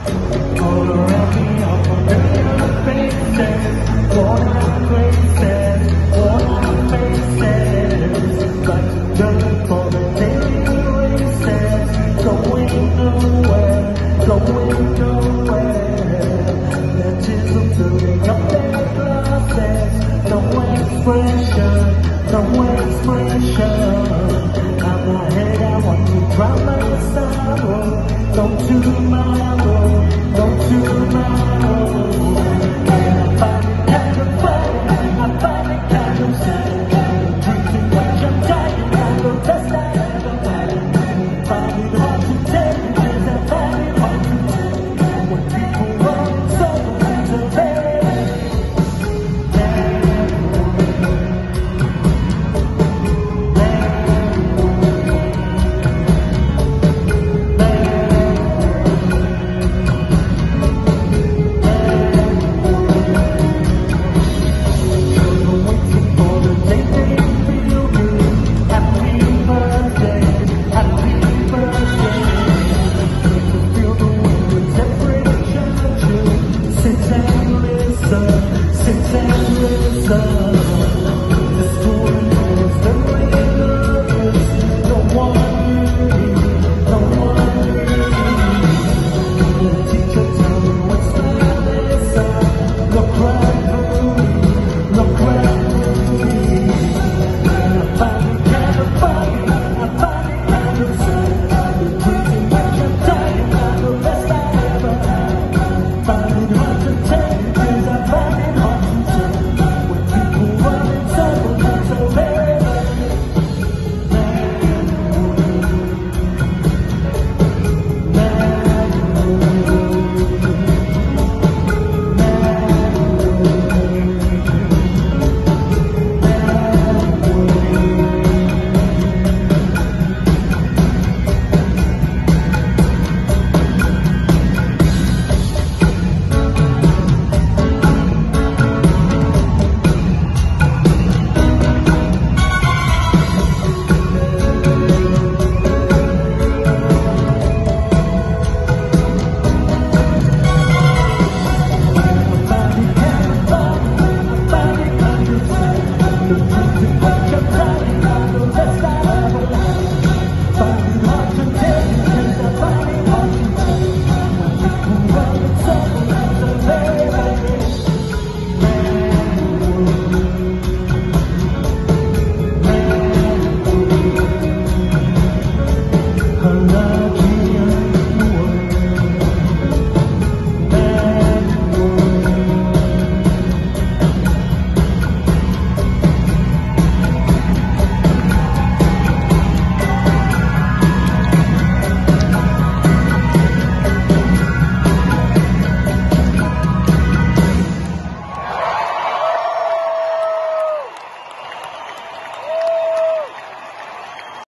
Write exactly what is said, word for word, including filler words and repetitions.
All around me, all familiar faces, worn out places, worn out faces, got to go for the daily races, going nowhere, going nowhere. Baptism filling up their glasses, no expression, no expression. I'm ahead, I want to drown my sorrow, don't tomorrow, don't tomorrow.